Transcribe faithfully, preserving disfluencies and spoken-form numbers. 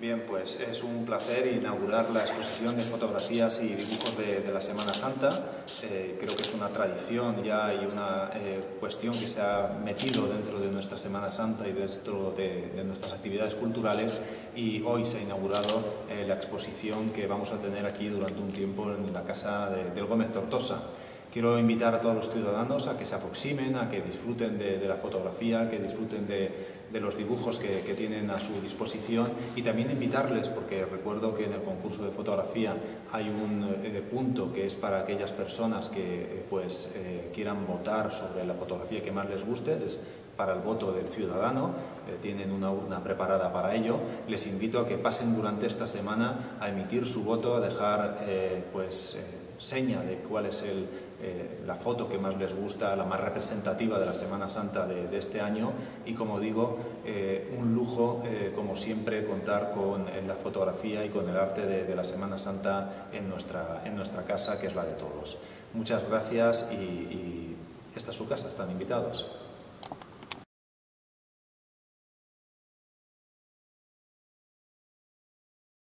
Bien, pues es un placer inaugurar la exposición de fotografías y dibujos de, de la Semana Santa. Eh, creo que es una tradición ya y una eh, cuestión que se ha metido dentro de nuestra Semana Santa y dentro de, de nuestras actividades culturales, y hoy se ha inaugurado eh, la exposición que vamos a tener aquí durante un tiempo en la casa de, del Gómez Tortosa. Quiero invitar a todos los ciudadanos a que se aproximen, a que disfruten de, de la fotografía, que disfruten de, de los dibujos que, que tienen a su disposición, y también invitarles, porque recuerdo que en el concurso de fotografía hay un eh, punto que es para aquellas personas que eh, pues, eh, quieran votar sobre la fotografía que más les guste, es para el voto del ciudadano, eh, tienen una urna preparada para ello. Les invito a que pasen durante esta semana a emitir su voto, a dejar eh, pues, eh, seña de cuál es el, eh, la foto que más les gusta, la más representativa de la Semana Santa de, de este año, y como digo, eh, un lujo, eh, como siempre, contar con en la fotografía y con el arte de, de la Semana Santa en nuestra, en nuestra casa, que es la de todos. Muchas gracias y, y esta es su casa, están invitados.